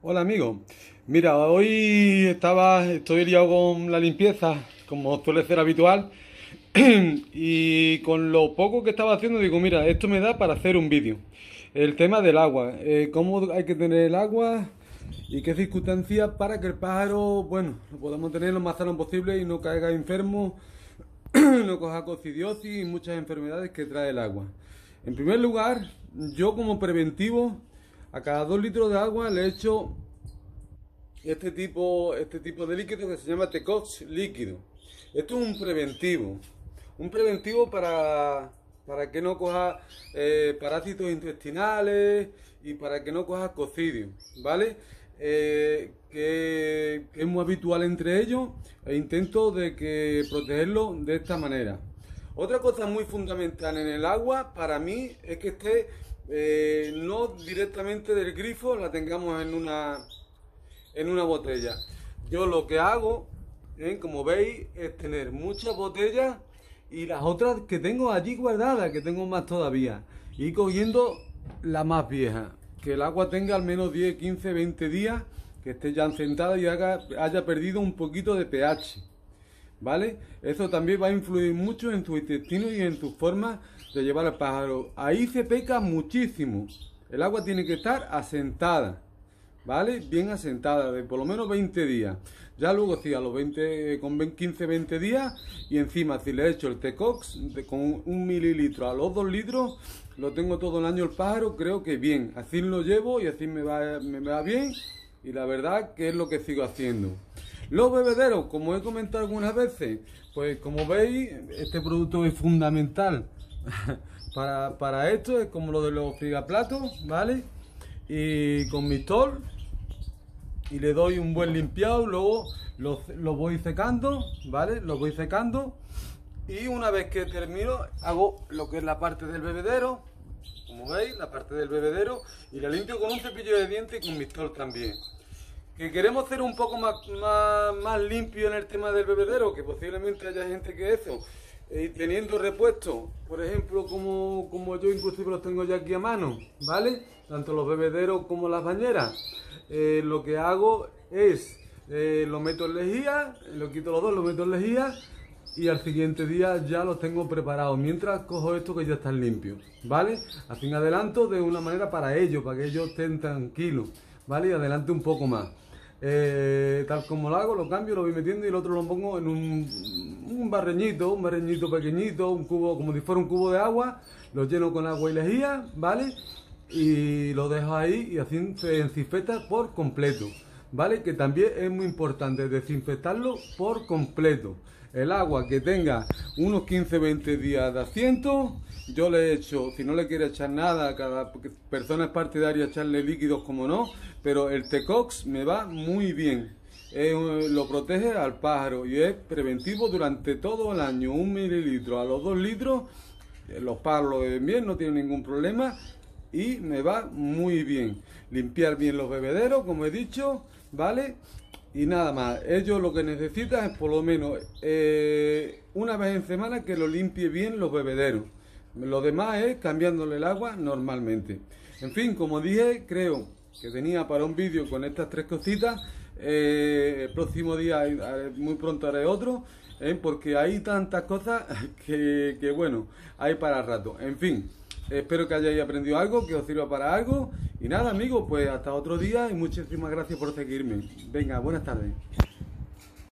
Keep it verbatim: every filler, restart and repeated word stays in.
Hola amigo, mira, hoy estaba, estoy liado con la limpieza, como suele ser habitual, y con lo poco que estaba haciendo digo, mira, esto me da para hacer un vídeo. El tema del agua, eh, cómo hay que tener el agua y qué circunstancias para que el pájaro, bueno, lo podamos tener lo más sano posible y no caiga enfermo, no coja coccidiosis y muchas enfermedades que trae el agua. En primer lugar, yo como preventivo, a cada dos litros de agua le echo este tipo, este tipo de líquido que se llama Tecox líquido. Esto es un preventivo, un preventivo para, para que no coja eh, parásitos intestinales y para que no coja cocidio, ¿vale? Eh, que, que es muy habitual entre ellos e intento de que protegerlo de esta manera. Otra cosa muy fundamental en el agua para mí es que esté eh, no directamente del grifo, la tengamos en una en una botella. Yo lo que hago, ¿eh? Como veis, es tener muchas botellas y las otras que tengo allí guardadas, que tengo más todavía, y cogiendo la más vieja, que el agua tenga al menos diez, quince, veinte días, que esté ya sentada y haga, haya perdido un poquito de pH, ¿vale? Eso también va a influir mucho en tu intestino y en tu forma de llevar al pájaro. Ahí se peca muchísimo. El agua tiene que estar asentada, ¿vale? Bien asentada, de por lo menos veinte días. Ya luego sí, a los veinte, con quince, veinte días, y encima si le echo el Tecox de, con un mililitro a los dos litros, lo tengo todo el año el pájaro, creo que bien. Así lo llevo y así me va, me va bien, y la verdad que es lo que sigo haciendo. Los bebederos, como he comentado algunas veces, pues como veis, este producto es fundamental para, para esto, es como lo de los frigaplatos, ¿vale? Y con Mistol, y le doy un buen limpiado, luego los, los voy secando, ¿vale? Los voy secando, y una vez que termino hago lo que es la parte del bebedero, como veis, la parte del bebedero, y la limpio con un cepillo de dientes y con Mistol también. Que queremos ser un poco más, más, más limpio en el tema del bebedero, que posiblemente haya gente que eso, eh, teniendo repuestos, por ejemplo, como, como yo inclusive los tengo ya aquí a mano, ¿vale? Tanto los bebederos como las bañeras. Eh, lo que hago es, eh, lo meto en lejía, lo quito los dos, lo meto en lejía, y al siguiente día ya los tengo preparados, mientras cojo estos que ya están limpios, ¿vale? Así en adelanto de una manera para ellos, para que ellos estén tranquilos, ¿vale? Y adelante un poco más. Eh, tal como lo hago, lo cambio, lo voy metiendo y el otro lo pongo en un, un barreñito, un barreñito pequeñito, un cubo, como si fuera un cubo de agua, lo lleno con agua y lejía, ¿vale? Y lo dejo ahí y así se desinfecta por completo, ¿vale? Que también es muy importante desinfectarlo por completo. El agua que tenga unos quince, veinte días de asiento, yo le echo, si no le quiere echar nada, cada persona es partidaria de echarle líquidos, como no, pero el Tecox me va muy bien. Eh, lo protege al pájaro y es preventivo durante todo el año. Un mililitro a los dos litros, los pájaros lo beben bien, no tienen ningún problema y me va muy bien. Limpiar bien los bebederos, como he dicho, ¿vale? Y nada más, ellos lo que necesitan es por lo menos eh, una vez en semana que lo limpie bien los bebederos. Lo demás es cambiándole el agua normalmente. En fin, como dije, creo que tenía para un vídeo con estas tres cositas. Eh, el próximo día, muy pronto haré otro, eh, porque hay tantas cosas que, que bueno, hay para rato. En fin. Espero que hayáis aprendido algo, que os sirva para algo. Y nada, amigos, pues hasta otro día y muchísimas gracias por seguirme. Venga, buenas tardes.